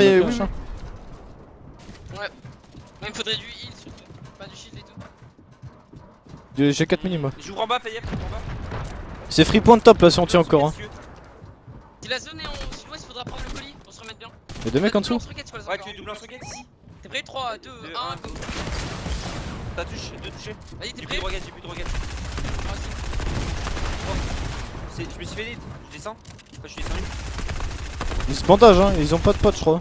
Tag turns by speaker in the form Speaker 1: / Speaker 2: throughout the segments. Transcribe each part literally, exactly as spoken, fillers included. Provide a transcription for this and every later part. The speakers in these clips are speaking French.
Speaker 1: mais oui.
Speaker 2: Ouais.
Speaker 3: Moi il me faudrait du heal surtout, pas du shield et tout.
Speaker 1: J'ai quatre mini moi.
Speaker 4: J'ouvre en bas, fais gaffe, j'ouvre en bas.
Speaker 1: C'est free point top là si on tient encore hein.
Speaker 3: Si la zone est en sud-ouest, faudra prendre le colis pour se remettre bien.
Speaker 1: Y'a deux mecs en dessous.
Speaker 4: Ouais, tu doubles lance-roquette ici.
Speaker 3: T'es prêt? Trois, deux, un, go.
Speaker 4: T'as touché, deux touchés.
Speaker 3: Vas-y, t'es
Speaker 4: J'ai
Speaker 3: prêt?
Speaker 4: plus de roquettes, j'ai plus de roquettes. Je me suis fait lead, je descends. Enfin, je suis descendu.
Speaker 1: Ils se bandagent hein, ils ont pas de potes je crois.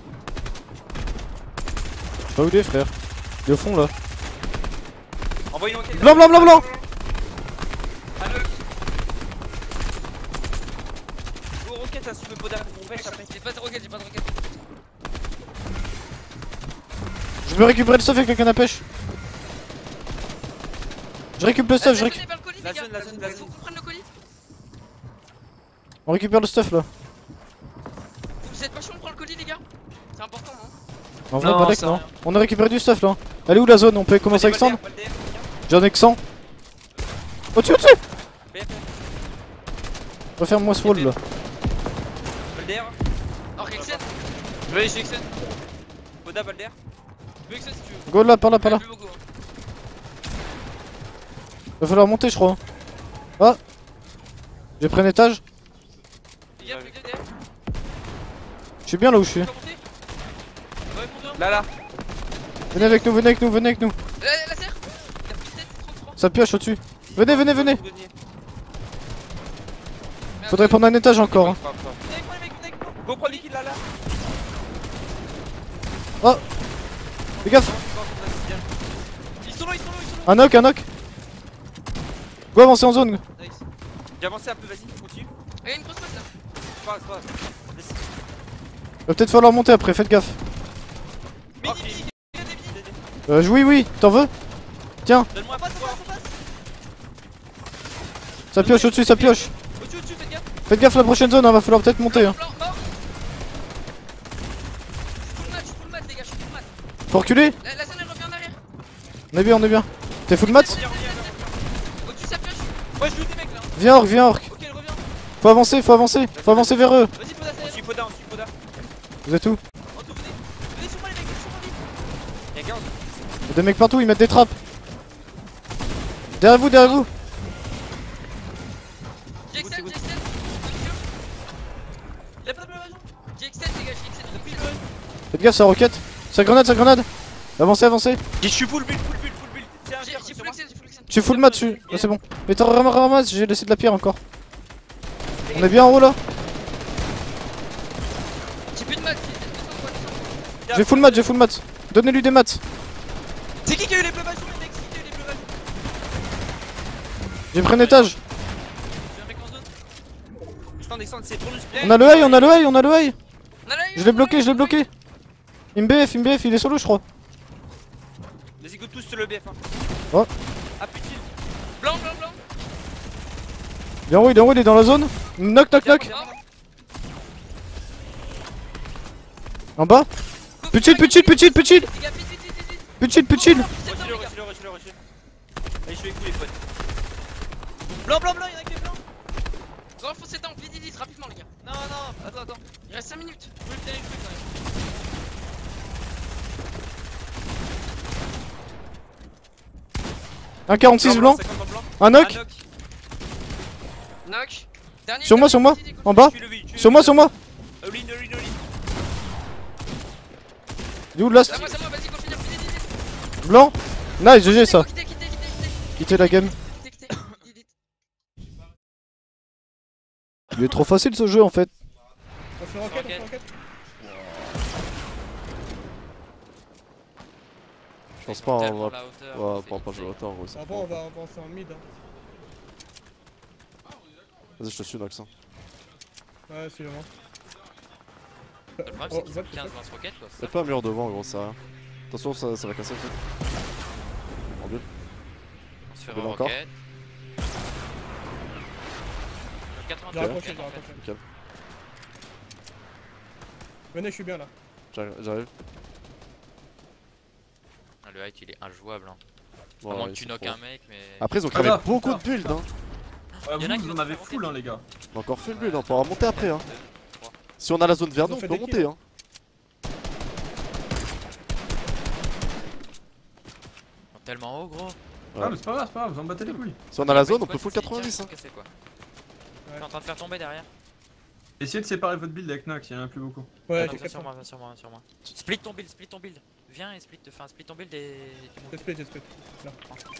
Speaker 1: Je sais pas où il est frère. Il est au fond là.
Speaker 4: Envoie une roquette.
Speaker 1: Blanc blanc blanc blanc.
Speaker 4: Un knock. Go roquette là si tu veux poda, on pêche après.
Speaker 3: J'ai pas de roquette, j'ai pas de roquette.
Speaker 1: Je veux récupérer le stuff avec la canne à pêche. Je récupère le stuff, je récupère.
Speaker 4: La zone, la zone, la zone.
Speaker 3: Faut qu'on prenne le colis.
Speaker 1: On récupère le stuff là.
Speaker 3: Vous êtes pas chaud, on prend le colis les gars? C'est important non?
Speaker 1: En vrai,
Speaker 2: Non,
Speaker 1: Balek
Speaker 2: ça
Speaker 1: non.
Speaker 2: rien.
Speaker 1: On a récupéré du stuff là. Elle est où la zone? On peut commencer à extendre? J'en ai que cent. Au-dessus, au-dessus! Referme-moi ce wall là.
Speaker 4: Balder.
Speaker 3: Alors Exen,
Speaker 2: Oui, j'ai Exen.
Speaker 4: Poda, Balder.
Speaker 3: je veux Exen si tu veux.
Speaker 1: Go là, par là, par là.
Speaker 3: Plus beaucoup, hein.
Speaker 1: Va falloir monter je crois. Ah! J'ai pris un étage.
Speaker 3: Les gars, plus que derrière.
Speaker 1: Je suis bien là où je suis.
Speaker 3: Tu vas monter? Ouais, pour deux.
Speaker 4: Là, là.
Speaker 1: Venez avec nous, venez avec nous, venez avec nous.
Speaker 3: La laser. Il a pris tête, trente-trois.
Speaker 1: Ça pioche au-dessus. Venez, venez, venez.
Speaker 3: Merde.
Speaker 1: Faudrait prendre un étage encore. Hein.
Speaker 3: Venez avec moi les mecs, venez avec moi.
Speaker 4: Go, prends le liquide là, là.
Speaker 1: Oh! Fais gaffe!
Speaker 3: Ils sont là, ils sont là, ils sont là.
Speaker 1: Un knock, un knock! Go avancer en zone!
Speaker 3: Nice.
Speaker 4: J'ai avancé un peu, vas-y, continue.
Speaker 3: Il y a une grosse masse là.
Speaker 4: C'est pas grave, c'est pas grave. Laisse.
Speaker 1: Va peut-être falloir monter après, faites gaffe.
Speaker 3: Midi,
Speaker 4: Ok.
Speaker 3: midi, midi, midi.
Speaker 1: Euh, oui, oui, t'en veux? Tiens,
Speaker 4: Donne-moi un
Speaker 3: On passe, on
Speaker 4: pouvoir.
Speaker 3: passe, on passe.
Speaker 1: ça pioche au-dessus, ça pioche.
Speaker 3: Au-dessus, au-dessus, faites gaffe.
Speaker 1: Faites gaffe la prochaine zone, hein, va falloir peut-être monter. Hein.
Speaker 3: Blanc, mort. Je suis full mat, je suis full mat les gars, je suis full mat.
Speaker 1: Faut reculer?
Speaker 3: La, la zone elle revient en arrière.
Speaker 1: On est bien, on est bien. T'es full mat?
Speaker 4: Reviens, reviens, reviens.
Speaker 3: Au-dessus ça pioche. Ouais, je joue des mecs là.
Speaker 1: Viens orc, viens orc.
Speaker 3: Ok, elle revient.
Speaker 1: Faut avancer, faut avancer, faut avancer vers eux.
Speaker 3: Vas-y, Poda, ça y
Speaker 4: On
Speaker 3: est.
Speaker 4: suit Poda, on suit Poda.
Speaker 1: Vous êtes où?
Speaker 3: En tout, venez. Venez sur moi les mecs, venez sur moi vite.
Speaker 4: Y'a quinze.
Speaker 1: Y'a des mecs partout, ils mettent des trappes. Derrière vous, derrière vous.
Speaker 3: J'ai Exen, j'ai Exen. Y'a pas de bleu, j'ai Exen les gars, j'ai Exen. Depuis le.
Speaker 1: Faites gaffe, sa roquette. Sa grenade, sa grenade. Avancez, avancez.
Speaker 4: Je suis full build, full build, full build. C'est un
Speaker 3: J'ai
Speaker 4: tir
Speaker 3: j'ai
Speaker 4: sur
Speaker 3: full
Speaker 4: moi.
Speaker 3: Exen, j'ai full Exen.
Speaker 1: Je suis full mat dessus. Ah, c'est bon. Mais t'en ramasse, ramasse, j'ai laissé de la pierre encore. On est bien en haut là?
Speaker 3: J'ai plus de maths, descends, quoi, descends.
Speaker 1: J'ai full mat, j'ai full mat. Donnez-lui des maths.
Speaker 3: C'est qui qui a eu les bleus majeurs les mecs? C'est qui qui a eu les bleus majeurs?
Speaker 1: J'ai pris un étage.
Speaker 3: J'ai un mec en zone.
Speaker 4: Descends, descends, c'est trop le spray.
Speaker 1: On a le high, on a le high, on a le high.
Speaker 3: On a là,
Speaker 1: Je l'ai bloqué, je l'ai bloqué. Il me B F, il me B F, il est solo je crois.
Speaker 4: Vas-y, go tous sur le B F. Hein.
Speaker 1: Oh.
Speaker 4: Ah putain.
Speaker 3: Blanc, blanc, blanc.
Speaker 1: Il est en haut, il est en haut, il est dans la zone. Knock, knock, knock.
Speaker 3: Mort.
Speaker 1: En bas. Putain, putain, putain, putain.
Speaker 3: Les gars, vite, vite, vite, vite.
Speaker 1: Putain, putain.
Speaker 4: Reçu-le, reçu-le, reçu-le, reçu-le. Allez, je fais les coups, les potes.
Speaker 3: Blanc, blanc, blanc, y'en a que des blancs. Grand foncez dedans, vite, vite, vite, rapidement les gars. Non, non, attends, attends. Il reste cinq minutes. Vous pouvez le tenir le truc quand même.
Speaker 1: Un quarante-six blanc.
Speaker 4: cinquante blanc.
Speaker 1: Un knock.
Speaker 4: knock.
Speaker 3: Knock. Dernier.
Speaker 1: Sur moi, sur moi. En bas.
Speaker 4: Tue-le, oui, tue-le.
Speaker 1: Sur moi, sur moi.
Speaker 4: All in, all in, all in.
Speaker 1: Il est où le last?
Speaker 3: C'est à moi, c'est à moi, vas-y, go finir, vite, vite, vite.
Speaker 1: Blanc. Nice, G G ça.
Speaker 3: Quittez, quittez, quittez, quittez.
Speaker 1: Quittez la game.
Speaker 3: Quittez, quittez, vite, vite.
Speaker 1: Il est trop facile ce jeu en fait.
Speaker 5: On fait roquette, on fait roquette.
Speaker 1: Je pense pas, on
Speaker 3: Tellement
Speaker 1: va
Speaker 3: la hauteur,
Speaker 1: on va
Speaker 3: c'est
Speaker 1: pas pas
Speaker 3: limité.
Speaker 1: jouer autant gros.
Speaker 5: Après, on va avancer en mid. Hein.
Speaker 1: Vas-y, je te suis Nox. Hein.
Speaker 5: Ouais, c'est moi.
Speaker 2: Le problème,
Speaker 5: Oh,
Speaker 2: c'est qu'ils ont
Speaker 5: vote,
Speaker 2: quinze lance-roquettes quoi.
Speaker 1: Y'a pas un mur devant gros, ça. Attention, ça, ça va casser le truc. En bulle.
Speaker 2: On se fait
Speaker 1: Bulle encore.
Speaker 2: roquette. quatre-vingts
Speaker 5: J'ai raccroché, j'ai
Speaker 2: roquettes en fait.
Speaker 5: raccroché.
Speaker 1: Nickel.
Speaker 5: Venez, je suis bien là.
Speaker 1: J'arrive. j'arrive.
Speaker 2: Ah, le height il est injouable. Hein.
Speaker 1: Bon,
Speaker 2: À moins
Speaker 1: ouais,
Speaker 2: que tu
Speaker 1: c'est
Speaker 2: knock
Speaker 1: trop.
Speaker 2: un mec, mais.
Speaker 1: Après, ils ont cramé
Speaker 6: Ah,
Speaker 1: beaucoup
Speaker 6: putain.
Speaker 1: de builds. Hein.
Speaker 6: Ouais,
Speaker 2: Y'en a
Speaker 6: vous,
Speaker 2: qui
Speaker 6: vous en
Speaker 2: vont
Speaker 6: avez
Speaker 2: faire
Speaker 6: full, hein, les gars.
Speaker 1: On a encore fait le build, on pourra monter après. Hein. Si on a la zone verte,
Speaker 5: Ils ont
Speaker 1: on
Speaker 5: fait
Speaker 1: peut
Speaker 5: des
Speaker 1: monter.
Speaker 5: kills.
Speaker 1: Hein.
Speaker 2: tellement haut, gros.
Speaker 1: Ouais.
Speaker 6: Ah mais c'est pas grave, c'est pas grave, vous en battez les couilles.
Speaker 1: Si on a la zone, on
Speaker 2: Quoi,
Speaker 1: peut full
Speaker 2: c'est
Speaker 1: quatre-vingt-dix.
Speaker 2: direct
Speaker 1: Hein.
Speaker 2: cassé, quoi.
Speaker 5: Ouais.
Speaker 2: T'es en train de faire tomber derrière.
Speaker 6: Essayez de séparer votre build avec Nox, il y en a plus beaucoup.
Speaker 5: Ouais,
Speaker 2: Attends,
Speaker 5: j'ai
Speaker 2: viens
Speaker 5: quatre
Speaker 2: sur moi, viens sur moi, viens sur moi. Split ton build, split ton build. Viens et split, enfin split ton build et tu montes.
Speaker 5: J'ai split, j'ai split. Là.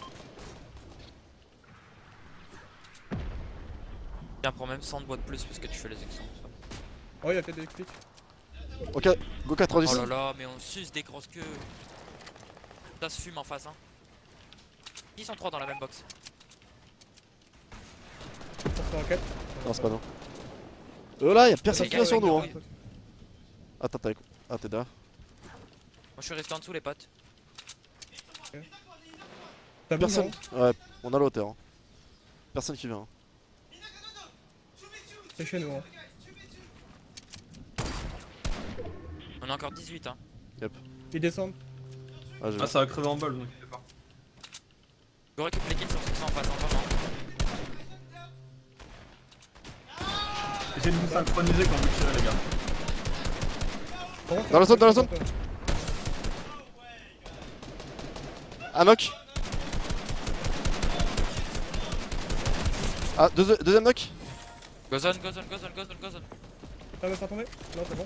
Speaker 2: Viens, prends même cent de bois de plus parce que tu fais les extensions.
Speaker 5: Oh, il y a peut-être des splits.
Speaker 1: Ok, go quatre-vingt-dix.
Speaker 2: Oh là là, mais on suce des grosses queues. Ça se fume en face, hein. Ils sont trois dans la même box.
Speaker 5: On se fait rocket.
Speaker 1: Non, c'est pas non. Euh là, y'a personne
Speaker 2: Les
Speaker 1: qui
Speaker 2: gars,
Speaker 1: vient sur
Speaker 2: ouais,
Speaker 1: nous.
Speaker 2: ouais,
Speaker 1: Hein.
Speaker 2: ouais.
Speaker 1: Attends, t'es ah, t'es derrière.
Speaker 2: Moi je suis resté en dessous, les potes.
Speaker 5: T'as
Speaker 1: Personne. Ouais, on a la hauteur. Hein. Personne qui vient. Hein.
Speaker 5: C'est chez nous. Hein.
Speaker 2: On a encore dix-huit, hein.
Speaker 5: Ils descendent.
Speaker 1: Ah, j'ai
Speaker 6: Ah ça va crever en bol, donc inquiétez pas.
Speaker 2: Go récupère les kills sur ceux qui sont en face, hein, vraiment.
Speaker 6: Essayez de vous synchroniser quand vous tirez les gars.
Speaker 1: Dans la zone, dans la zone. Un knock. Ah, deux, deuxième knock.
Speaker 2: Go zone, go zone, go zone, go zone, go zone.
Speaker 5: Ça va se faire tomber? Non, c'est bon.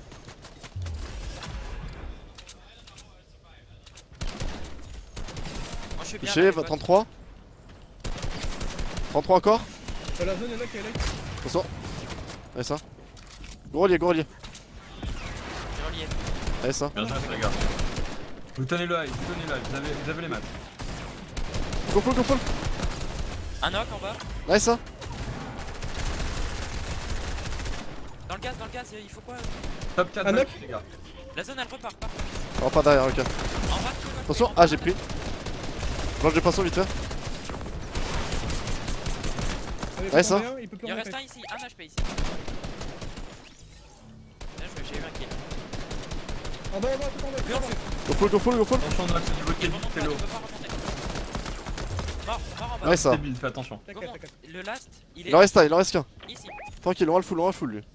Speaker 2: Moi je suis bien.
Speaker 1: Touché,
Speaker 2: là, les potes.
Speaker 1: trente-trois. trente-trois encore.
Speaker 5: Dans la zone, il y en a qui est là.
Speaker 1: Attention. Allez ça. Gros relié, gros relié.
Speaker 2: J'ai relié.
Speaker 1: Allez ça.
Speaker 6: Bien joué les gars. Vous tenez le high, vous tenez le high, vous avez, vous avez les maps.
Speaker 1: Go full, go full.
Speaker 2: Un knock en bas.
Speaker 1: Allez ça.
Speaker 2: Dans le gaz, dans le gaz, il faut quoi?
Speaker 6: Top quatre
Speaker 5: Un
Speaker 6: knock
Speaker 5: knock.
Speaker 6: les gars.
Speaker 2: La zone elle repart. Parfait.
Speaker 1: Oh, pas derrière, ok.
Speaker 2: En bas, tu vois,
Speaker 1: Attention,
Speaker 2: en bas.
Speaker 1: ah, j'ai pris. Blanche de poisson vite fait.
Speaker 5: Allez,
Speaker 1: Ouais, ça.
Speaker 5: Il peut plus
Speaker 2: Il en
Speaker 5: remonter.
Speaker 2: reste un ici, un H P ici. Bien joué, j'ai eu un kill.
Speaker 5: En bas, en bas, tout en bas. tout en bas.
Speaker 1: Go full, go full, go full.
Speaker 6: Attention Nox, c'est du
Speaker 2: Il
Speaker 6: build,
Speaker 2: remonte
Speaker 6: t'es
Speaker 2: pas,
Speaker 6: low.
Speaker 2: tu peux pas remonter. Mort, mort en bas.
Speaker 1: Ouais, ça.
Speaker 6: C'est build, fais attention.
Speaker 5: T'inquiète,
Speaker 2: Comment
Speaker 5: t'inquiète.
Speaker 2: Le last, il est
Speaker 1: Il en reste un, il en reste qu'un.
Speaker 2: ici.
Speaker 1: Tranquille, on va le full, on va le full lui.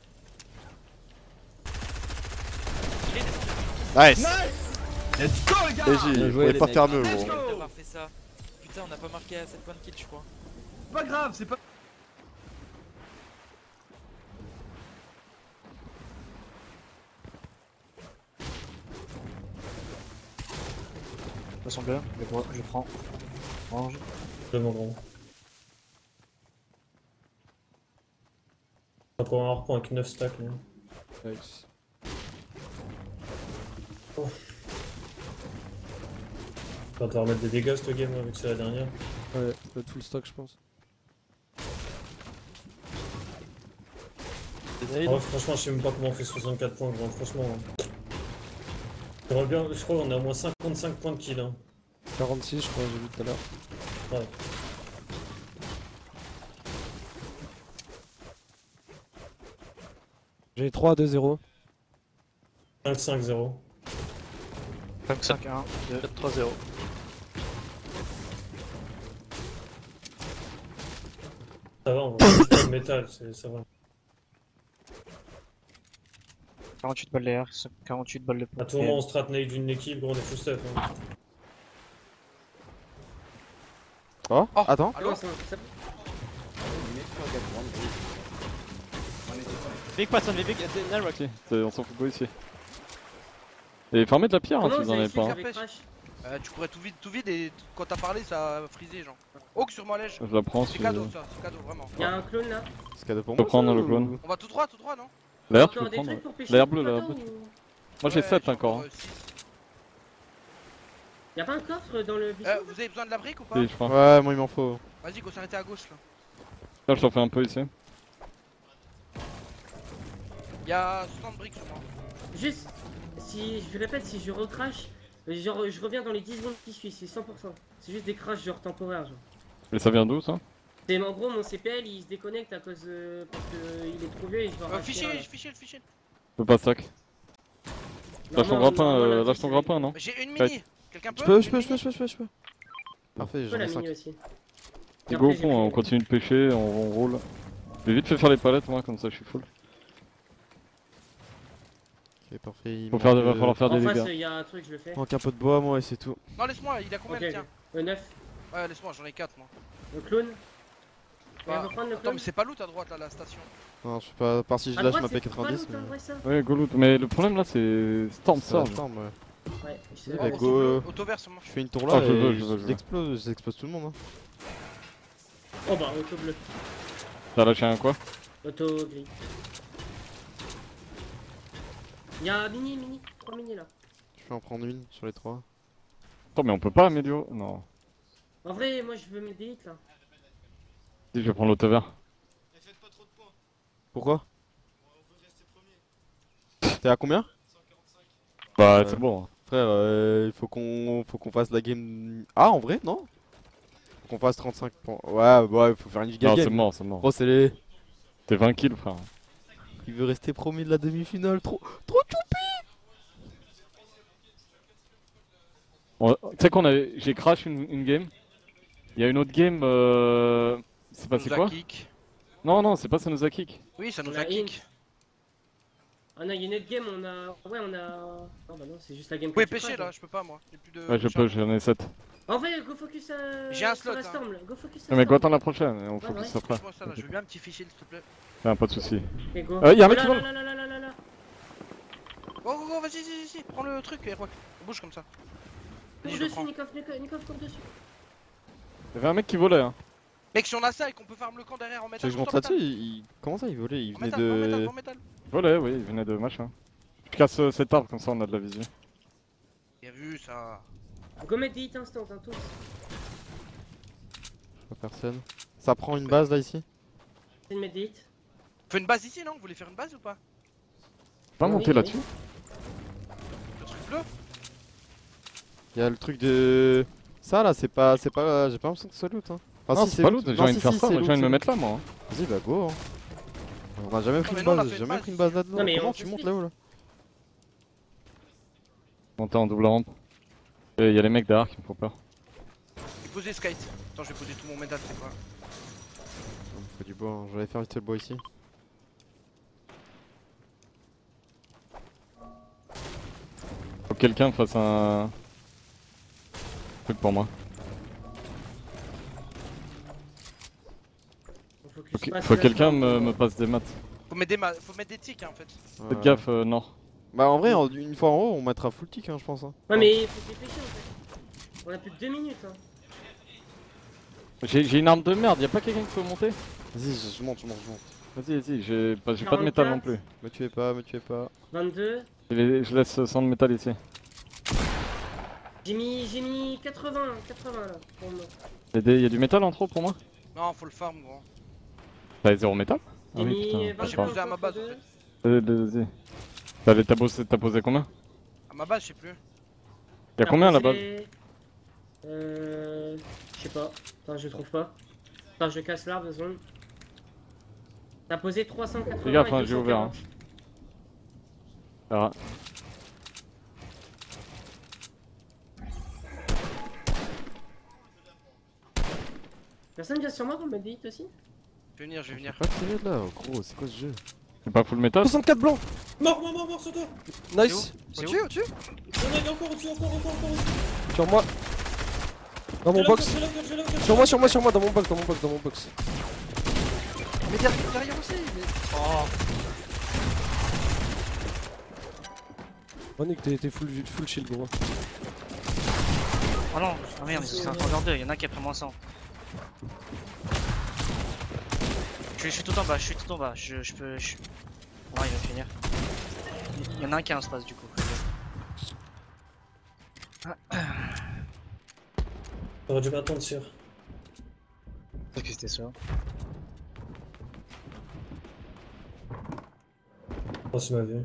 Speaker 2: Il est descendu.
Speaker 1: Nice.
Speaker 6: Let's go les gars.
Speaker 1: G G, vous pouvez pas faire mieux,
Speaker 6: Let's
Speaker 1: gros.
Speaker 6: go.
Speaker 2: D'avoir fait ça. Putain, on a pas marqué à sept points de kill, je crois.
Speaker 6: Pas grave, c'est pas...
Speaker 7: Ça semble bien, je, vois, je prends. Range.
Speaker 8: Je demande vraiment. Encore un reprend avec neuf stacks là.
Speaker 7: Nice.
Speaker 8: Oh. On va remettre des dégâts cette game là, vu que c'est la dernière.
Speaker 7: Ouais, ça va être full stock, je pense.
Speaker 8: Ouais, franchement, je sais même pas comment on fait soixante-quatre points, gros, franchement. Hein. J'aimerais bien, je crois qu'on a au moins cinquante-cinq points de kill. Hein.
Speaker 7: quarante-six, je crois, j'ai vu tout à l'heure.
Speaker 8: Ouais.
Speaker 7: J'ai trois, deux, zéro.
Speaker 8: cinq cinq zéro.
Speaker 7: cinq, cinq, un, deux, trois, zéro.
Speaker 8: Ça va, on va pas le métal, c'est- ça va.
Speaker 7: quarante-huit balles d'air, quarante-huit balles de
Speaker 8: À tout moment, on strat nade d'une équipe, gros, on est full step. Hein.
Speaker 1: Oh,
Speaker 3: Oh.
Speaker 1: attends.
Speaker 3: Allô?
Speaker 9: Big person, big, big, narrow actually. On s'en fout pas ici. Et fermez de la pierre hein, si vous en avez pas. Hein.
Speaker 3: Euh, tu courais tout vite, tout vite et quand t'as parlé ça a frisé genre. Hawk sur moi lèche.
Speaker 9: Je la prends
Speaker 3: C'est
Speaker 9: si
Speaker 3: cadeau ça, c'est cadeau vraiment.
Speaker 10: Y'a un clone là.
Speaker 1: C'est cadeau pour
Speaker 9: je peux
Speaker 1: moi.
Speaker 9: prendre
Speaker 1: ça,
Speaker 9: le
Speaker 1: ou-
Speaker 9: clone.
Speaker 3: On va tout droit, tout droit non?
Speaker 9: L'air, tu
Speaker 10: Encore
Speaker 9: peux
Speaker 10: des
Speaker 9: prendre.
Speaker 10: trucs pour pêcher
Speaker 9: L'air
Speaker 10: des
Speaker 9: bleu, l'air
Speaker 10: poteaux
Speaker 9: bleu.
Speaker 10: ou-
Speaker 9: Moi j'ai
Speaker 3: Ouais,
Speaker 9: sept
Speaker 3: j'ai
Speaker 9: encore.
Speaker 3: euh, six.
Speaker 10: Y'a pas un coffre dans le vaisseau?
Speaker 3: Euh, vous avez besoin de la brique ou pas?
Speaker 9: Si, je crois.
Speaker 1: Ouais, moi il m'en faut.
Speaker 3: Vas-y, go s'arrêter à gauche là.
Speaker 9: Là, je t'en fais un peu ici.
Speaker 3: Y'a soixante briques sur moi.
Speaker 10: Juste, si je répète, si je recrache, genre je reviens dans les dix secondes qui suivent, c'est cent pour cent. C'est juste des crashs genre temporaires genre.
Speaker 9: Mais ça vient d'où ça?
Speaker 10: C'est en gros mon C P L il se déconnecte à cause euh, parce que il est trop vieux et je dois
Speaker 3: Euh,
Speaker 10: racheter
Speaker 3: fichier,
Speaker 10: un-
Speaker 3: fichier, fichier.
Speaker 9: Je peux pas stack. Lâche ton
Speaker 10: Normalement-
Speaker 9: grappin,
Speaker 10: normalement,
Speaker 9: euh,
Speaker 10: la
Speaker 9: lâche ton
Speaker 10: vie,
Speaker 9: grappin, non?
Speaker 3: J'ai une
Speaker 9: Ouais.
Speaker 3: mini. Quelqu'un peut?
Speaker 1: Je peux, je
Speaker 3: Une
Speaker 1: peux, je peux,
Speaker 3: mini
Speaker 1: je peux, je peux, je peux. Parfait,
Speaker 10: Je peux
Speaker 1: j'en
Speaker 10: la
Speaker 1: ai cinq.
Speaker 10: mini aussi.
Speaker 9: Et
Speaker 10: Et
Speaker 9: go au
Speaker 10: après, j'ai
Speaker 9: fond, hein, on
Speaker 10: pris-
Speaker 9: continue de pêcher, on, on roule. J'ai vite fait faire les palettes moi, comme ça je suis full.
Speaker 1: Ok, parfait. Il
Speaker 9: Faut
Speaker 1: manque,
Speaker 9: faire, va
Speaker 1: euh,
Speaker 9: falloir faire
Speaker 10: En
Speaker 9: des
Speaker 10: face,
Speaker 9: dégâts.
Speaker 10: il y a un truc, je le fais.
Speaker 1: manque un peu de bois, moi, et c'est tout.
Speaker 3: Non, laisse-moi, il a combien
Speaker 10: Ok,
Speaker 3: le tien?
Speaker 10: Euh, neuf.
Speaker 3: Ouais, laisse-moi, j'en ai quatre moi.
Speaker 10: Le clone. On
Speaker 3: Ah,
Speaker 10: va reprendre le
Speaker 3: Attends,
Speaker 10: clone.
Speaker 3: mais c'est pas loot à droite là, la station.
Speaker 1: Non, je sais pas, à part si je
Speaker 10: À
Speaker 1: lâche
Speaker 10: droite,
Speaker 1: ma
Speaker 10: c'est
Speaker 1: P
Speaker 10: pas
Speaker 1: quatre-vingt-dix.
Speaker 10: loot, en
Speaker 1: Mais...
Speaker 10: vrai, ça.
Speaker 9: Ouais, go loot. Mais le problème là, c'est Storm
Speaker 1: C'est la
Speaker 9: Surge.
Speaker 1: Storm, ouais.
Speaker 10: Ouais, je sais
Speaker 1: Ouais,
Speaker 10: pas.
Speaker 1: bah,
Speaker 3: Auto
Speaker 1: go,
Speaker 3: bleu,
Speaker 1: euh,
Speaker 3: auto vert seulement.
Speaker 1: Je fais une tour
Speaker 9: Oh,
Speaker 1: là
Speaker 9: je veux,
Speaker 1: et
Speaker 9: je veux, je veux.
Speaker 1: j'explose, j'explose tout le monde. Hein.
Speaker 10: Oh bah, auto bleu.
Speaker 9: T'as lâché un quoi?
Speaker 10: Auto gris. Y'a mini, mini. trois mini là.
Speaker 1: Je vais en prendre une sur les trois.
Speaker 9: Attends, mais on peut pas améliorer. Non.
Speaker 10: En vrai, moi je veux mettre des hits là.
Speaker 9: Si, je vais prendre l'auto vert.
Speaker 1: Pourquoi? T'es à combien?
Speaker 9: Bah,
Speaker 1: Euh,
Speaker 9: c'est bon. hein.
Speaker 1: Frère, euh, il faut qu'on faut qu'on fasse la game. Ah, en vrai, non? Faut qu'on fasse trente-cinq points. Ouais, ouais, il faut faire une giga
Speaker 9: Non,
Speaker 1: game.
Speaker 9: c'est mort, c'est mort.
Speaker 1: Gros, c'est les.
Speaker 9: T'es vingt kills, frère.
Speaker 1: Il veut rester premier de la demi-finale. Trop, trop choupi!
Speaker 9: On- Tu sais qu'on avait. J'ai crash une, une game. Il y a une autre game. Euh... C'est passé
Speaker 3: nous a
Speaker 9: quoi?
Speaker 3: kick.
Speaker 9: Non, non, c'est pas ça nous a kick.
Speaker 3: Oui, ça nous
Speaker 10: On
Speaker 3: a
Speaker 10: a
Speaker 3: kick.
Speaker 10: Ah non, y'a une autre game, on a. Ouais, on a. Non, bah non, c'est juste la game.
Speaker 3: Vous pouvez
Speaker 10: que tu
Speaker 3: pêcher
Speaker 10: craques,
Speaker 3: là, je peux pas moi. J'ai plus de.
Speaker 9: Ouais, je peux, j'en ai sept.
Speaker 10: En vrai, go focus euh,
Speaker 3: J'ai un
Speaker 10: sur
Speaker 3: slot,
Speaker 10: la
Speaker 3: hein.
Speaker 10: storm là. Go focus sur
Speaker 9: Ouais,
Speaker 10: la
Speaker 9: mais go
Speaker 10: storm.
Speaker 9: attends la prochaine, on
Speaker 10: Ouais,
Speaker 9: focus
Speaker 10: ouais.
Speaker 9: après.
Speaker 3: Laisse-moi ça là, je veux bien un petit fichier s'il te plaît.
Speaker 9: Ah, pas de soucis.
Speaker 10: Ok, go.
Speaker 9: Euh, y'a un mec
Speaker 10: là,
Speaker 9: qui
Speaker 10: là,
Speaker 9: vole.
Speaker 10: là, là, là, là, là, là.
Speaker 3: Go go go, vas-y, vas-y, vas-y, prends le truc, Airwalk. Bouge comme ça.
Speaker 10: Cours
Speaker 3: Vas-y, je le
Speaker 10: dessus,
Speaker 3: prends.
Speaker 10: Nikov, Nikov, Nikov, cours dessus.
Speaker 9: Y'avait un mec qui volait, hein.
Speaker 3: Mec, si on a ça et qu'on peut farm le camp derrière en
Speaker 1: Tu
Speaker 3: métal.
Speaker 1: veux que je monte
Speaker 3: monte en
Speaker 1: là-dessus?
Speaker 3: métal.
Speaker 1: il... il- Comment ça, il volait? Il
Speaker 3: En
Speaker 1: venait
Speaker 3: métal, en métal,
Speaker 1: de.
Speaker 3: en métal.
Speaker 9: Il volait, oui, il venait de machin. Je casse euh, cet arbre, comme ça on a de la visu.
Speaker 3: Bien vu ça.
Speaker 10: Go mettre des hits instant, hein, tous.
Speaker 1: Je vois personne. Ça prend une base là ici?
Speaker 10: C'est de mettre des hits.
Speaker 3: Fais une base ici, non? Vous voulez faire une base ou pas?
Speaker 9: Pas
Speaker 10: Oui,
Speaker 9: monter
Speaker 10: oui.
Speaker 9: là-dessus?
Speaker 3: Le truc bleu?
Speaker 1: Il y a le truc de. Ça là, c'est pas. C'est pas. J'ai pas l'impression que ce soit loot. Hein. Enfin,
Speaker 9: Non,
Speaker 1: si,
Speaker 9: c'est pas
Speaker 1: loot.
Speaker 9: loot, j'ai
Speaker 1: Non,
Speaker 9: envie de
Speaker 1: si,
Speaker 9: faire
Speaker 1: si,
Speaker 9: ça,
Speaker 1: c'est
Speaker 9: moi j'ai
Speaker 1: loot,
Speaker 9: envie de me
Speaker 1: c'est
Speaker 9: mettre là, moi. hein.
Speaker 1: loot. Vas-y, bah go. Hein. On a jamais pris
Speaker 3: mais
Speaker 1: une
Speaker 3: nous, on a
Speaker 1: base,
Speaker 3: fait
Speaker 1: j'ai
Speaker 3: une
Speaker 1: jamais
Speaker 3: base
Speaker 1: pris une
Speaker 3: ici.
Speaker 1: base là-dedans.
Speaker 10: Non, mais
Speaker 1: Comment
Speaker 10: on
Speaker 1: tu
Speaker 10: fait
Speaker 1: montes
Speaker 10: vite.
Speaker 1: là-haut là?
Speaker 9: Monter en double rampe. Et y'a les mecs derrière qui me font peur.
Speaker 3: J'ai posé Skite. Attends, je vais poser tout mon métal, c'est quoi?
Speaker 1: Il me faut du bois, hein. J'allais faire vite le bois ici.
Speaker 9: Faut que quelqu'un fasse un truc pour moi.
Speaker 10: On focus
Speaker 9: Faut que,
Speaker 10: pas
Speaker 9: faut
Speaker 10: sur
Speaker 9: que
Speaker 10: la
Speaker 9: quelqu'un
Speaker 10: storm,
Speaker 9: me,
Speaker 10: euh,
Speaker 9: me passe des maths.
Speaker 3: Faut mettre des, ma... Faut mettre des tics hein, en fait.
Speaker 9: Faites
Speaker 1: Ouais.
Speaker 9: gaffe, euh, Nord.
Speaker 1: Bah en vrai, en- une fois en haut, on mettra full tick, hein, je pense. Hein.
Speaker 10: Ouais, mais faut se dépêcher en fait. On a plus de deux minutes. Hein.
Speaker 9: J'ai j'ai une arme de merde, y'a pas quelqu'un qui peut monter?
Speaker 1: Vas-y, je, je monte, je monte, je monte.
Speaker 9: Vas-y, vas-y, j'ai pas, j'ai pas de métal non plus.
Speaker 1: Me tuez pas, me tuez pas.
Speaker 10: vingt-deux.
Speaker 9: Je, les- je laisse cent de métal ici.
Speaker 10: J'ai mis, j'ai mis quatre-vingts, quatre-vingts là. Pour moi.
Speaker 9: Y'a des- y'a du métal en trop pour moi?
Speaker 3: Non, faut le farm, gros.
Speaker 9: T'as zéro métal? Ah
Speaker 10: J'ai
Speaker 9: oui,
Speaker 10: mis
Speaker 9: putain.
Speaker 3: J'ai
Speaker 10: vingt-deux
Speaker 3: posé à ma
Speaker 10: encore,
Speaker 3: base en
Speaker 10: deux.
Speaker 3: fait.
Speaker 9: Vas-y, vas-y. T'as t'as posé, t'as posé combien?
Speaker 3: À ma base, je sais plus.
Speaker 9: Y'a combien
Speaker 10: Après,
Speaker 9: là-bas?
Speaker 10: c'est- Euh. Je sais pas. Attends, je trouve pas. Attends, je casse l'arbre, deux secondes. T'as posé trois cent quatre-vingts.
Speaker 9: Fais gaffe,
Speaker 10: et
Speaker 9: hein, j'ai ouvert. Hein.
Speaker 10: deux cent quarante.
Speaker 9: Ah.
Speaker 10: Personne vient sur moi pour me des hits aussi?
Speaker 3: Je vais venir, je vais venir.
Speaker 1: Pas tiré de là, oh, gros, c'est quoi ce jeu?
Speaker 9: C'est pas full métal?
Speaker 5: soixante-quatre blancs.
Speaker 8: Mort, mort, mort, mort sur toi.
Speaker 5: Nice.
Speaker 3: Au-dessus, au-dessus?
Speaker 8: Il y en a, il y a encore au-dessus, encore, encore, encore au-dessus.
Speaker 5: Sur moi. Dans mon
Speaker 8: J'ai la
Speaker 5: box.
Speaker 8: carte, j'ai la carte, j'ai la carte.
Speaker 5: Sur moi, sur moi, sur moi, dans mon box, dans mon box, dans mon box.
Speaker 3: Mais derrière, derrière aussi, mais. Oh!
Speaker 5: Oh Nick, t'es t'es full, full shield gros.
Speaker 7: Oh non, ah merde, c'est un corner deux, y'en a un qui a pris moins cent. Je suis, je suis tout en bas, je suis tout en bas, je, je peux... Je... Ouais, il va finir. Y'en a un qui a un space du coup.
Speaker 8: T'aurais dû m'attendre sur.
Speaker 7: Parce que c'était ça.
Speaker 8: Oh, c'est ma vue.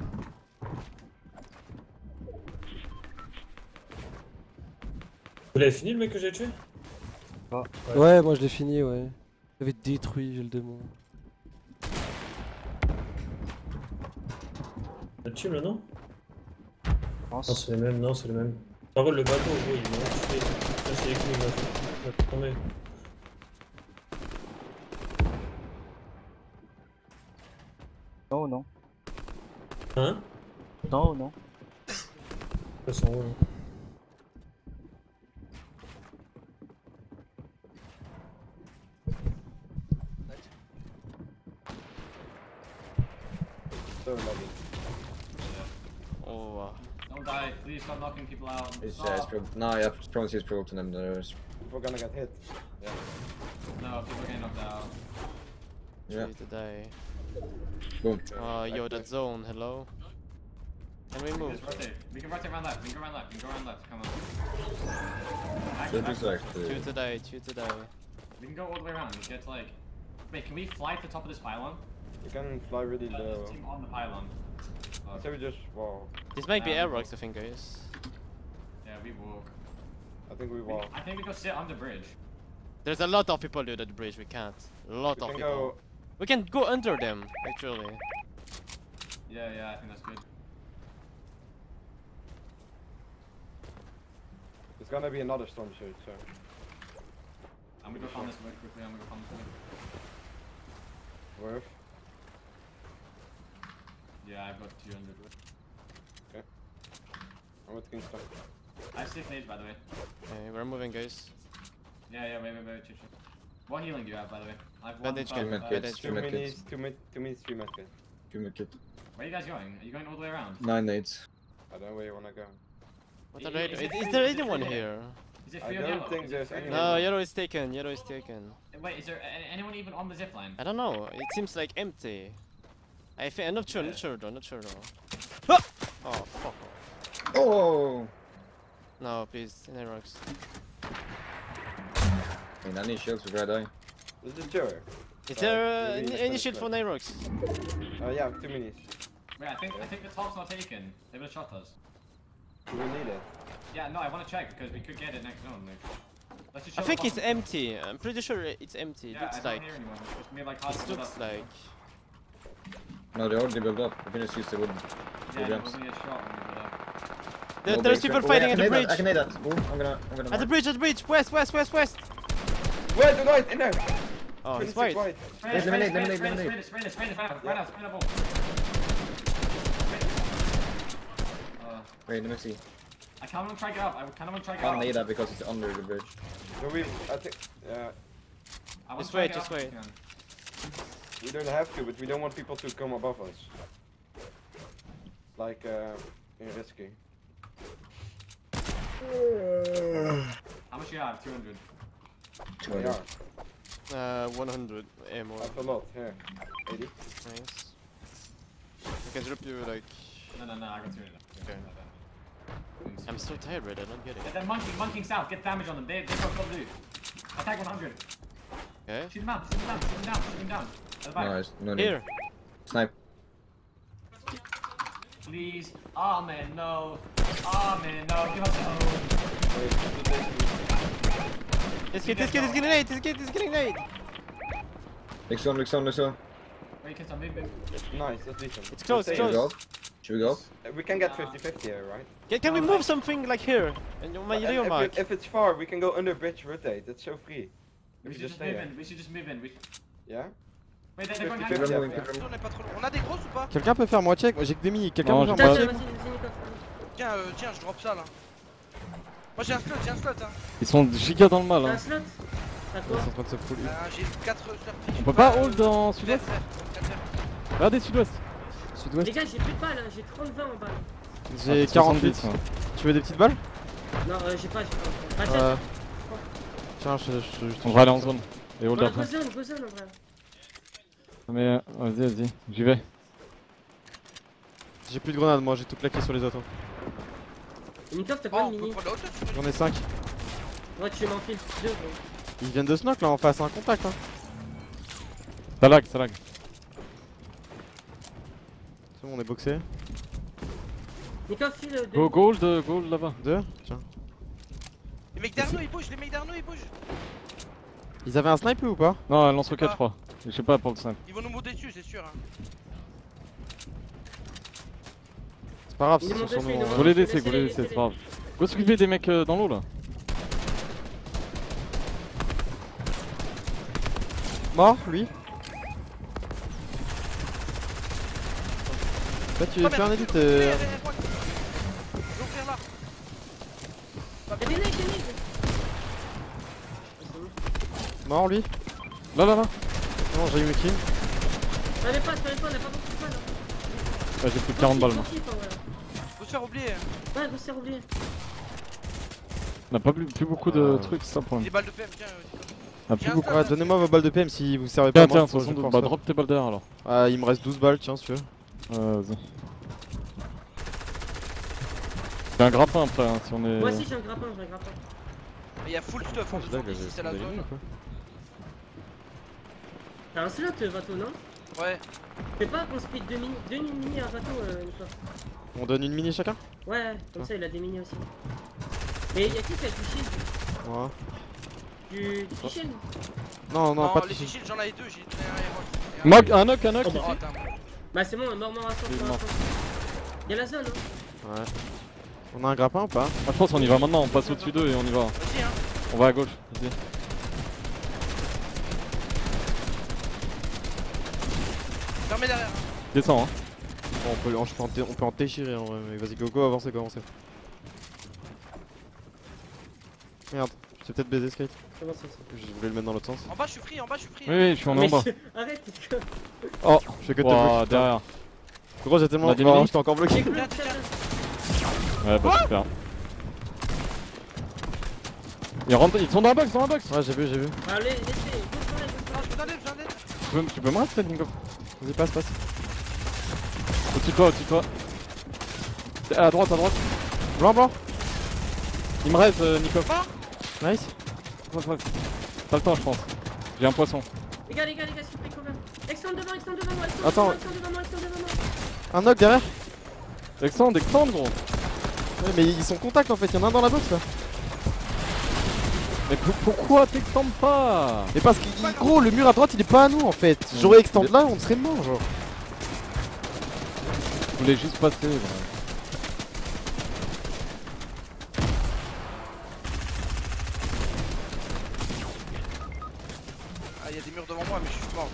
Speaker 8: Vous l'avez fini le mec que j'ai tué?
Speaker 7: Ouais.
Speaker 5: Ouais, moi je l'ai fini, ouais. J'avais détruit, j'ai le démon.
Speaker 8: Le tue là, non?
Speaker 7: Je
Speaker 8: Non,
Speaker 7: pense.
Speaker 8: c'est les mêmes, non, c'est les mêmes. Par contre, le bateau, gros, il m'a tué. Là, c'est les clés, là. Ouais, attendez.
Speaker 7: Non ou non?
Speaker 8: Hein?
Speaker 7: Non ou non?
Speaker 8: Là, c'est en haut, là.
Speaker 11: wow.
Speaker 12: Don't die, please stop knocking people out.
Speaker 13: It's,
Speaker 12: Stop.
Speaker 13: uh, it's pro- no, yeah, Prometheus provoked and then there's...
Speaker 14: We're gonna get hit. Yeah.
Speaker 12: No, people are getting knocked out.
Speaker 13: Yeah.
Speaker 11: Today.
Speaker 13: Boom.
Speaker 11: Oh, yo, that zone, hello? Can we
Speaker 12: We
Speaker 11: move?
Speaker 12: can just rotate. We can rotate around left. We can go around left. We can go around left. Come on. Back,
Speaker 13: So
Speaker 12: back,
Speaker 13: just
Speaker 12: back.
Speaker 13: like
Speaker 11: Two
Speaker 13: the...
Speaker 11: today, two today.
Speaker 12: We can go all the way around. We get to like. Wait, can we fly to the top of this pylon?
Speaker 14: We can fly really
Speaker 12: Uh,
Speaker 14: low.
Speaker 12: there's a team on the pylon.
Speaker 14: I say we just walk.
Speaker 11: This might be
Speaker 12: Um,
Speaker 11: Aerox, I think, guys.
Speaker 12: Yeah, we walk.
Speaker 14: I think we
Speaker 12: We,
Speaker 14: walk.
Speaker 12: I think we go sit on the bridge.
Speaker 11: There's a lot of people dude at the bridge, we can't. A lot
Speaker 14: We
Speaker 11: of
Speaker 14: can
Speaker 11: people.
Speaker 14: go.
Speaker 11: We can go under them, actually.
Speaker 12: Yeah, yeah, I think that's good.
Speaker 14: It's gonna be another storm surge, so.
Speaker 12: I'm gonna go farm this wood quickly. I'm gonna go farm this wood.
Speaker 14: Worth.
Speaker 12: Yeah, I've got two hundred wood.
Speaker 14: Okay. I'm with Kingston.
Speaker 12: I have six nades, by the way.
Speaker 11: Okay, we're moving, guys.
Speaker 12: Yeah, yeah, wait, wait, wait, chill, chill. What healing do you have, by the way? I have
Speaker 11: Bandage
Speaker 12: one.
Speaker 11: can-
Speaker 12: uh,
Speaker 13: bandage
Speaker 12: uh,
Speaker 14: Two
Speaker 13: med kits.
Speaker 14: minis, two mid, two minis, three medkits.
Speaker 13: Give me a kit.
Speaker 12: Where are you guys going? Are you going all the way around?
Speaker 13: Nine nades.
Speaker 14: I don't know where you wanna go.
Speaker 11: What
Speaker 12: I-
Speaker 11: are they?
Speaker 12: is
Speaker 11: Is,
Speaker 12: it
Speaker 11: is
Speaker 12: free-
Speaker 11: there
Speaker 12: is it
Speaker 11: anyone
Speaker 12: free
Speaker 11: here?
Speaker 12: Is it
Speaker 14: I
Speaker 12: free or
Speaker 14: don't
Speaker 12: yellow?
Speaker 14: think
Speaker 12: Is it
Speaker 14: there's
Speaker 12: free or
Speaker 14: anyone.
Speaker 11: No,
Speaker 12: yellow?
Speaker 11: yellow is taken, yellow is taken.
Speaker 12: Wait, is there a- anyone even on the zipline?
Speaker 11: I don't know, it seems like empty. I think, I'm not sure, not sure though, not sure though. Oh, fuck off.
Speaker 13: Oh!
Speaker 11: No, please, Aerox.
Speaker 13: I mean, I need shields before I die.
Speaker 14: This is Joe.
Speaker 11: Is
Speaker 14: Uh,
Speaker 11: there uh,
Speaker 14: we need
Speaker 11: any,
Speaker 14: to
Speaker 11: any
Speaker 14: finish
Speaker 11: shield for
Speaker 14: that.
Speaker 11: Aerox?
Speaker 14: Uh, yeah, two minis.
Speaker 12: Wait, I think I think the top's not taken. They would have shot us.
Speaker 14: Do we need it?
Speaker 12: Yeah, no, I want to check because we could get it next zone. Like, let's just
Speaker 11: I
Speaker 12: show
Speaker 11: think
Speaker 12: the
Speaker 11: it's
Speaker 12: bottom.
Speaker 11: empty, I'm pretty sure it's empty, it
Speaker 12: Yeah, I
Speaker 11: looks
Speaker 12: don't
Speaker 11: like.
Speaker 12: hear anyone. It's just me like hard
Speaker 11: It
Speaker 12: to build
Speaker 11: looks
Speaker 12: up.
Speaker 11: like.
Speaker 13: No, they already built up. We can just use the wood.
Speaker 12: Yeah,
Speaker 13: wood
Speaker 12: no,
Speaker 13: ramps.
Speaker 12: we're gonna get shot when we build up.
Speaker 11: There,
Speaker 13: No,
Speaker 11: there's
Speaker 13: but-
Speaker 11: people
Speaker 13: oh,
Speaker 11: fighting
Speaker 13: yeah,
Speaker 11: at the
Speaker 13: I can
Speaker 11: bridge!
Speaker 13: nade that, I can nade that. Ooh, I'm gonna, I'm gonna
Speaker 11: At
Speaker 13: mark.
Speaker 11: the bridge, at the bridge! West, west, west, west!
Speaker 14: Wait, the light in there!
Speaker 11: Oh, he's
Speaker 14: twenty-six
Speaker 11: white.
Speaker 14: white.
Speaker 12: Spray
Speaker 13: Where's
Speaker 12: it, spray it,
Speaker 13: lemonade,
Speaker 12: spray it,
Speaker 13: lemonade,
Speaker 12: spray it,
Speaker 13: lemonade?
Speaker 12: spray it, spray it, spray it, right now, spray the ball. Uh,
Speaker 13: Wait, let me see.
Speaker 12: I kind of want to try get up. I kind of want to try
Speaker 13: I
Speaker 12: get
Speaker 13: can't
Speaker 12: up.
Speaker 13: nade that because it's under the bridge.
Speaker 14: So we, I think, yeah,
Speaker 12: I want
Speaker 11: Just
Speaker 12: to try
Speaker 11: wait,
Speaker 12: get
Speaker 11: just
Speaker 12: up if
Speaker 11: wait.
Speaker 12: I can.
Speaker 14: we don't have to, but we don't want people to come above us. Like, uh, in risky.
Speaker 12: How much you have? two hundred.
Speaker 13: two
Speaker 14: They
Speaker 13: hundred.
Speaker 14: are.
Speaker 11: Uh, one hundred ammo.
Speaker 14: That's a lot, here. eighty.
Speaker 11: Nice. I can drop you like.
Speaker 12: No, no, no, I got two hundred.
Speaker 11: Okay. I'm so tired, Red, I don't get it.
Speaker 12: They're monkeying, monkeying south. Get damage on them. They, they've got blue. Attack one hundred.
Speaker 11: Okay.
Speaker 12: Shoot him out. Shoot him down. Shoot him down. Shoot him down. At the back.
Speaker 13: Nice, no need.
Speaker 11: Here!
Speaker 13: Snipe.
Speaker 12: Please. Amen. No. Amen. No. Give us a
Speaker 11: This kid, this kid is getting late, this kid is getting late!
Speaker 13: Next zone, next zone, next zone.
Speaker 12: Wait, kids, I'm moving.
Speaker 14: Nice, that's decent.
Speaker 11: It's close,
Speaker 14: Let's
Speaker 11: it's
Speaker 14: say-
Speaker 13: Should we go?
Speaker 11: close.
Speaker 13: Should we go?
Speaker 14: Uh, We can get fifty fifty here, right?
Speaker 11: Can, can we move something like here? And my
Speaker 14: And
Speaker 11: Rio
Speaker 14: if,
Speaker 11: mark.
Speaker 14: it, if it's far, we can go under bridge rotate. It's so free.
Speaker 12: We
Speaker 14: If
Speaker 12: should
Speaker 14: you
Speaker 12: just
Speaker 14: stay
Speaker 12: move
Speaker 14: here.
Speaker 12: in. We should just move in. We...
Speaker 14: Yeah?
Speaker 12: Wait, they're, they're going
Speaker 14: fifty
Speaker 12: down.
Speaker 14: fifty,
Speaker 13: moving,
Speaker 14: yeah.
Speaker 13: keep
Speaker 3: On est pas trop loin. On a des grosses ou pas?
Speaker 1: Quelqu'un peut faire moi check? Moi j'ai que des mini. Quelqu'un
Speaker 9: Non,
Speaker 1: peut
Speaker 9: j'ai
Speaker 1: faire moi
Speaker 9: pas.
Speaker 1: check?
Speaker 10: Vas-y, vas-y, Nico.
Speaker 3: Tiens, euh, tiens, je drop ça là. Moi j'ai un slot, j'ai un slot hein.
Speaker 9: Ils sont giga dans le mal.
Speaker 10: T'as
Speaker 9: Hein.
Speaker 10: un slot? T'as
Speaker 1: Ils
Speaker 10: quoi?
Speaker 1: sont en train de se fouler.
Speaker 3: Euh, j'ai quatre surprises.
Speaker 9: On peut pas hold dans sud-ouest?
Speaker 3: Sud-ouest.
Speaker 9: Regardez sud-ouest.
Speaker 10: Les
Speaker 1: Sud-ouest.
Speaker 10: gars, j'ai plus de balles, hein. J'ai trente vingt en balles.
Speaker 1: J'ai
Speaker 9: Ah,
Speaker 1: quarante-huit.
Speaker 9: soixante-dix, ouais.
Speaker 1: Tu veux des petites balles?
Speaker 10: Non, euh, j'ai pas, j'ai pas. Bah, tiens,
Speaker 1: Euh. Tiens, je, je, je,
Speaker 9: On va aller en zone. Et hold
Speaker 10: Ouais,
Speaker 9: après.
Speaker 10: go zone, go zone en vrai.
Speaker 9: Mais euh, vas-y, vas-y, j'y vais.
Speaker 1: J'ai plus de grenades, moi j'ai tout plaqué sur les autos.
Speaker 10: Et Nico, t'as
Speaker 3: Oh,
Speaker 10: pas
Speaker 3: on
Speaker 10: de
Speaker 3: peut
Speaker 10: mini?
Speaker 3: prendre la hauteur tu veux?
Speaker 1: J'en ai cinq.
Speaker 10: Ouais, tu m'enfiles deux gros.
Speaker 1: Ils viennent de snock là en face, un contact hein.
Speaker 9: Ça lag, ça lag.
Speaker 1: C'est bon, on est boxé.
Speaker 10: Nico, file deux.
Speaker 9: Go gold, euh, gold là-bas.
Speaker 1: Deux. Tiens.
Speaker 3: Les mecs d'Arnaud ils bougent, les mecs d'Arnaud ils bougent.
Speaker 1: Ils avaient un snipe eux, ou pas?
Speaker 9: Non, elle lance roquette,
Speaker 3: Ah.
Speaker 9: je crois. Je sais pas pour le simple.
Speaker 3: Ils vont nous monter dessus, c'est sûr. Hein.
Speaker 1: C'est pas grave,
Speaker 10: Il
Speaker 1: c'est
Speaker 10: est
Speaker 1: sur
Speaker 10: monté,
Speaker 1: nous.
Speaker 10: il est
Speaker 1: euh,
Speaker 10: monté.
Speaker 9: Go les laisser,
Speaker 10: laissez-les,
Speaker 9: go les laisser, c'est
Speaker 10: laissez-les.
Speaker 9: pas grave. Go s'occuper des mecs euh, dans l'eau là.
Speaker 1: Mort, lui. Toi tu
Speaker 3: Oh,
Speaker 1: fais un
Speaker 3: merde,
Speaker 1: edit
Speaker 3: ouvrir,
Speaker 1: euh...
Speaker 3: ouvrir, ouvrir, ouvrir. Je vais ouvrir là.
Speaker 10: Y'a des nades, des nades.
Speaker 1: Mort lui.
Speaker 9: Là, là, là.
Speaker 1: Non, j'ai eu mes kills.
Speaker 10: T'avais pas, t'avais pas, on a pas beaucoup de balles.
Speaker 9: Ah, j'ai plus de quarante balles moi.
Speaker 3: Faut faire oublier.
Speaker 10: Ouais, gros, c'est oublié.
Speaker 9: On a pas plus, plus beaucoup de
Speaker 1: Euh.
Speaker 9: trucs, c'est ça pour
Speaker 3: Les
Speaker 9: lui.
Speaker 3: balles de P M, tiens. euh,
Speaker 9: On a plus
Speaker 3: J'ai un
Speaker 9: beaucoup.
Speaker 3: stun.
Speaker 1: Ouais, donnez-moi vos balles de P M si vous servez pas.
Speaker 9: Tiens,
Speaker 1: moi,
Speaker 9: tiens,
Speaker 1: de toute façon,
Speaker 9: soixante-douze.
Speaker 1: je
Speaker 9: Bah,
Speaker 1: pense
Speaker 9: drop tes balles derrière alors.
Speaker 1: pas. Ah, il me reste douze balles, tiens, si tu veux.
Speaker 9: Ouais, vas-y. J'ai un grappin après, hein, si on est.
Speaker 10: Moi aussi, j'ai un grappin, j'ai un grappin.
Speaker 3: Il y a full stuff en dessous, ici c'est la zone.
Speaker 10: T'as un slot, euh, Vato, non?
Speaker 3: Ouais.
Speaker 10: Fais pas qu'on speed deux mini, deux mini à Vato, euh, une fois.
Speaker 1: On donne une mini chacun?
Speaker 10: Ouais, comme ça il a des mini aussi. Mais y'a qui qui a du shield?
Speaker 1: Ouais.
Speaker 10: Du, du shield?
Speaker 1: Non, non, pas de
Speaker 3: les
Speaker 1: shield.
Speaker 3: shields, j'en avais deux, j'ai donné un et moi.
Speaker 9: Knock, un knock, un knock
Speaker 10: Oh,
Speaker 9: ici.
Speaker 10: bah, attends. Bah c'est bon, mort mort à cent,
Speaker 9: Il est
Speaker 10: mort à
Speaker 9: mort.
Speaker 10: cent. Y'a la zone, hein?
Speaker 1: Ouais. On a un grappin ou pas?
Speaker 9: Ah, je pense qu'on y va maintenant, on passe au-dessus d'eux et on y va.
Speaker 3: Vas-y, hein.
Speaker 9: On va à gauche, vas-y.
Speaker 3: Fermez derrière.
Speaker 9: Descends, hein.
Speaker 1: Bon, on peut, on, peut en dé- on peut en déchirer en vrai, mais vas-y, go, go, avancez, go, avancez. Merde, j'ai peut-être baisé Skate.
Speaker 10: C'est bon, c'est bon.
Speaker 1: Je voulais le mettre dans l'autre sens.
Speaker 3: En bas, je suis free, en bas, je suis free.
Speaker 9: Oui, oui, je suis en,
Speaker 10: Mais
Speaker 9: en bas.
Speaker 10: c'est- Arrête, putain.
Speaker 1: Oh, je fais que te
Speaker 9: Ouah,
Speaker 1: bloquer.
Speaker 9: derrière.
Speaker 1: Gros, j'ai tellement.
Speaker 9: On a des
Speaker 1: Oh,
Speaker 9: mini
Speaker 1: j'étais encore bloqué.
Speaker 10: Tiens, tiens, tiens.
Speaker 9: Ouais, bah super. Ils rentrent, ils sont dans la box, dans la box.
Speaker 1: Ouais, j'ai vu, j'ai vu.
Speaker 10: Allez, laissez, go sur les, go sur
Speaker 3: Ah, je peux donner, je peux donner.
Speaker 9: Tu peux, tu peux me rester, Nico?
Speaker 1: Vas-y, passe, passe.
Speaker 9: Au-dessus de toi, au-dessus de toi. À droite, à droite.
Speaker 1: Blanc, blanc.
Speaker 9: Il me reste, euh, Nico.
Speaker 1: Nice.
Speaker 9: Ouais, ouais. T'as le temps, je pense. J'ai un poisson.
Speaker 10: Les gars, les gars, les gars, s'il vous plaît, cover. Extend devant, extend devant moi, extend
Speaker 1: Attends.
Speaker 10: devant moi, extend devant moi, extend devant moi.
Speaker 1: Un knock derrière.
Speaker 9: Extend, extend, gros.
Speaker 1: Ouais, mais ils sont contact en fait, y'en a un dans la box là.
Speaker 9: Mais pour- pourquoi t'extends pas?
Speaker 1: Mais parce que gros, le mur à droite il est pas à nous en fait. J'aurais extend là, on serait mort genre.
Speaker 9: Je voulais juste passer, voilà.
Speaker 3: Ah, il y a des murs devant moi, mais je suis mort.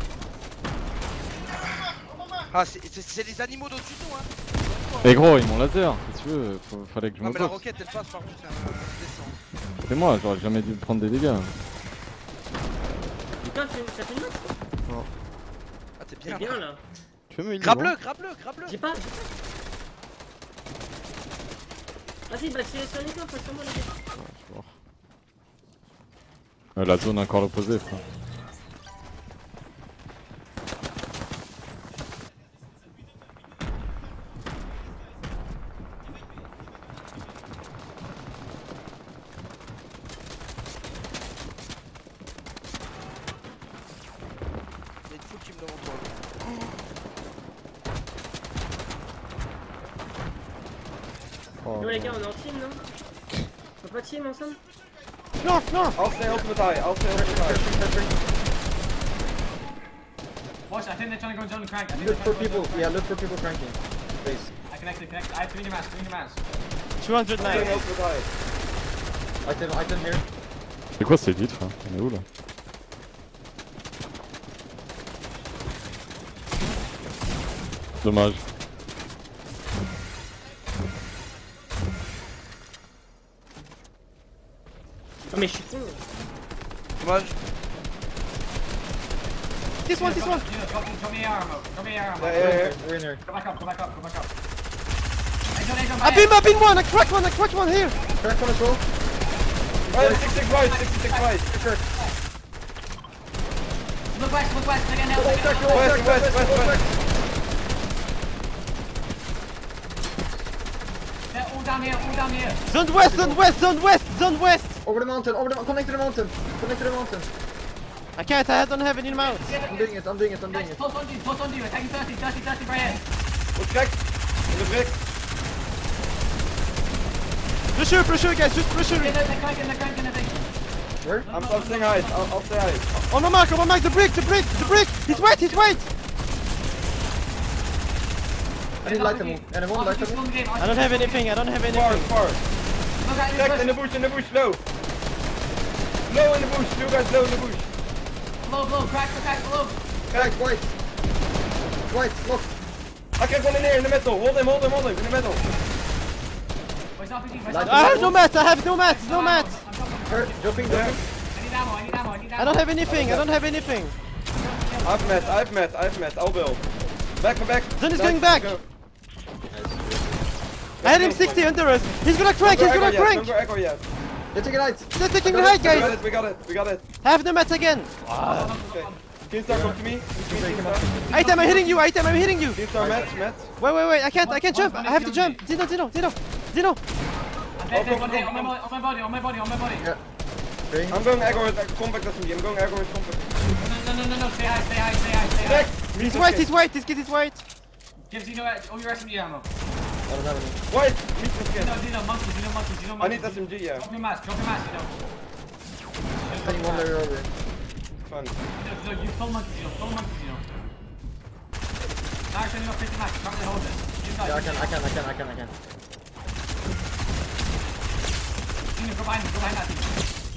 Speaker 3: Ah, c'est- c'est c'est les animaux d'au-dessus de nous, hein.
Speaker 9: Et gros, ils m'ont laser. Si tu veux, faut- fallait que je
Speaker 3: Non,
Speaker 9: me
Speaker 3: mais la
Speaker 9: boxe.
Speaker 3: roquette elle passe par contre, c'est un descend.
Speaker 9: C'est moi, j'aurais jamais dû prendre des dégâts.
Speaker 10: Putain, t'as fait une note?
Speaker 3: Ah, t'es
Speaker 10: C'est
Speaker 3: bien.
Speaker 10: bien là.
Speaker 1: Tu veux me heal,
Speaker 3: Grappe-le,
Speaker 1: gros
Speaker 3: grappe-le, grappe-le.
Speaker 10: J'ai pas, j'ai pas. Vas-y, bah c'est sur les coffres, sur moi les gars.
Speaker 1: Ouais, je suis mort.
Speaker 9: Euh, la zone encore l'opposé, frère.
Speaker 3: Il y a une full team devant toi.
Speaker 1: Oh,
Speaker 10: Yo les gars, on est en team non? On peut pas team ensemble?
Speaker 1: non, non.
Speaker 14: I'll stay ultimate eye, I'll stay ultimate eye.
Speaker 12: Watch, I think they're trying to go down the crank. I think
Speaker 13: Look
Speaker 12: they're
Speaker 13: for
Speaker 12: trying to go
Speaker 13: people,
Speaker 12: down the
Speaker 13: yeah, look for people cranking. Please.
Speaker 12: crank. I connected, connected. I have three demands, three demands.
Speaker 11: two hundred
Speaker 14: Stay
Speaker 11: nine.
Speaker 14: ultimate eye.
Speaker 13: Item, item here.
Speaker 9: C'est quoi ces vitres, frère? On est où là? Dommage.
Speaker 10: Ah mais je suis con.
Speaker 3: Dommage.
Speaker 1: This one, this one.
Speaker 12: Yeah, drop, drop me your ammo. Drop me your ammo.
Speaker 14: Yeah, yeah, yeah.
Speaker 13: We're in here.
Speaker 12: Go back up, go back up, go back up. Hey, don't, hey, don't,
Speaker 1: I beam, I beam one, I crack one, I crack one here.
Speaker 13: Crack one as well.
Speaker 14: Right, sixty-six right, sixty-six right.
Speaker 12: Look west, look west. Again, now.
Speaker 14: West, west, west, west.
Speaker 12: Yeah, all down here, all down here.
Speaker 11: Zone west, zone west, zone west, zone west.
Speaker 13: Over the mountain, over the connect to the mountain. Connect to the mountain.
Speaker 11: I can't, I don't have any mounts.
Speaker 13: I'm doing it, I'm doing it, I'm doing it.
Speaker 12: Toss on you, toss on you. Attacking thirty, thirty, thirty right here.
Speaker 14: What's cracked? In the brick.
Speaker 11: Pressure, pressure guys, just pressure.
Speaker 12: Yeah, they're, they're cranking, they're cranking, I think.
Speaker 13: Where?
Speaker 14: I'm, I'm staying high, I'll, I'll stay high.
Speaker 11: On my mark, on my mark, the brick, the brick, the brick. He's wet, he's wet.
Speaker 13: I need light ammo. Anyone light ammo?
Speaker 11: I don't have anything, I don't have
Speaker 14: Far,
Speaker 11: anything.
Speaker 14: far.
Speaker 12: Look at
Speaker 14: Cracked in the bush, in the bush, low. Low in the bush, two guys low in the bush.
Speaker 12: Blow, blow, crack, crack, blow.
Speaker 13: Crack, white. White, lock.
Speaker 14: I can one in here in the metal. Hold him, hold him, hold him in the metal.
Speaker 12: Where's R P G? Where's
Speaker 13: Light
Speaker 12: R P G?
Speaker 11: I have no mats, I have no mats, no mats.
Speaker 13: Hurt, jumping, jumping.
Speaker 12: I need ammo, I need ammo, I need ammo.
Speaker 11: I don't have anything, I don't have anything.
Speaker 14: I've met, I've met, I've met. I'll build. Back, back.
Speaker 11: Zone is
Speaker 14: Back,
Speaker 11: going back.
Speaker 14: go.
Speaker 11: I had him sixty under us. He's gonna crank. He's gonna crank.
Speaker 14: Don't go echo yet.
Speaker 13: They're taking height.
Speaker 11: They're taking
Speaker 14: We
Speaker 11: the
Speaker 14: got
Speaker 11: height,
Speaker 14: it, We got
Speaker 11: guys.
Speaker 14: it, we got it, we got it.
Speaker 11: Have the mats again.
Speaker 14: Okay. Keemstar, come to me. Keemstar.
Speaker 11: Item, I'm hitting you. Item, I'm hitting you.
Speaker 14: Keemstar, match, match.
Speaker 11: Wait, wait, wait. I can't. I can't jump. I have to jump. Dino, Dino, Dino, Dino.
Speaker 12: Dead, dead, one hit on my body, on my body, on my body, on my body.
Speaker 14: Yeah. I'm going aggro with compact S M G. I'm going aggro with compact.
Speaker 12: No, no, no, no, stay high, stay high, stay high, stay high.
Speaker 14: Back.
Speaker 11: He's white. He's white. This kid is white.
Speaker 12: Give Zeno all your S M G ammo.
Speaker 13: I don't have any.
Speaker 14: White. Meet the skin.
Speaker 12: Zeno, Zeno, monkey, Zeno, monkey, Zeno,
Speaker 14: I
Speaker 12: monkey.
Speaker 14: need S M G, yeah.
Speaker 12: Drop your mask, drop your mask, Zeno.
Speaker 13: Taking one layer over.
Speaker 14: Fun.
Speaker 12: Zeno, Zeno, you full monkey, Zeno, full monkey, Zeno. Now you're turning off fifty max, can't really hold it. You guys,
Speaker 13: Yeah, I can, I can, I can, I can, I can.
Speaker 12: Zeno, go behind him, go behind that team.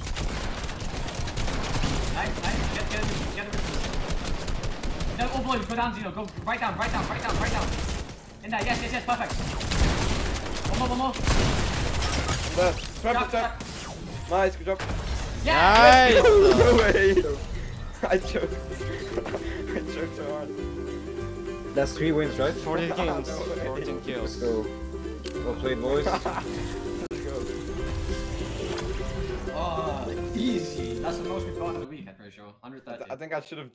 Speaker 12: Nice, nice, get, get it, get it. No, oh boy, go down, Zeno, go right down, right down, right down, right down. In there, yes, yes, yes, perfect. One more, one more.
Speaker 14: There. Trap, trap. Nice, good job.
Speaker 11: Nice.
Speaker 14: No way. I choked. I choked so hard.
Speaker 13: That's three wins, right?
Speaker 11: fourteen games.
Speaker 13: fourteen kills. Let's go. Well played, boys.
Speaker 14: Let's go.
Speaker 12: Oh, easy. That's the most we've got in the week, I'm pretty sure. one hundred thirty.
Speaker 14: I think I should have